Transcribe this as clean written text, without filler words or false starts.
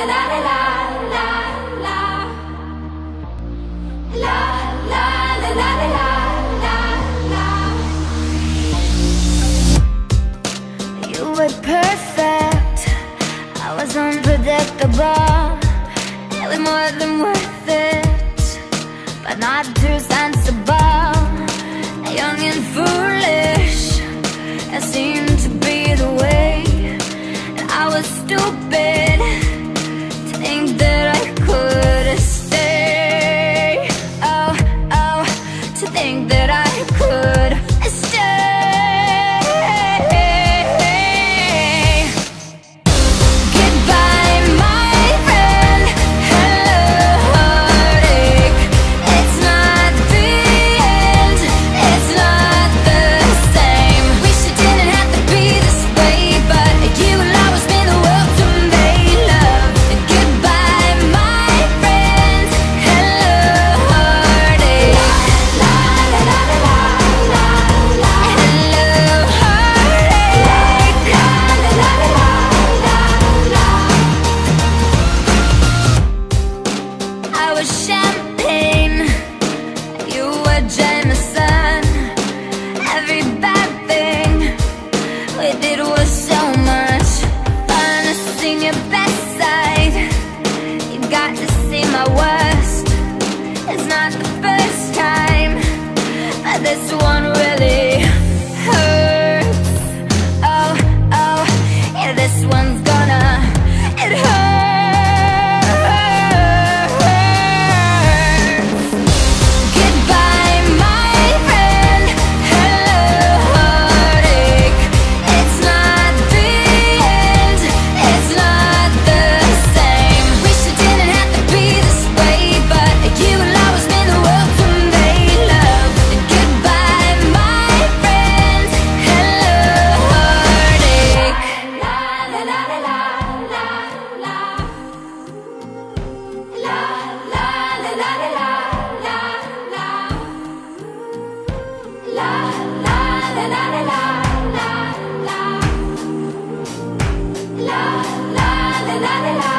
You were perfect, I was unpredictable. It was more than worth it, but not too sensible. Young and foolish, it seemed to be the way. And I was stupid to think that I could stay. Oh, oh, to think that I could stay. Goodbye, my friend, hello, heartache. It's not the end, it's not the same. Wish it didn't have to be this way, but you will always mean the world to me, love. Goodbye, my friend, hello, heartache. La la la la la la la. Hello, heartache. La la la la la la. I was champagne, you were Jameson. Every bad thing we did was so much fun. To see your best side, you got to see my worst. It's not the first time, but this one really hurts. Oh, oh, yeah, this one's gonna, it hurts. Goodbye, my friend, hello, heartache. It's not the end, it's not the same. Wish it didn't have to be this way, but you will always mean the world to me, love. Goodbye, my friend, hello, heartache. La la la la la la la. La la la la la la la la. La la la la la la la la. La la la la la.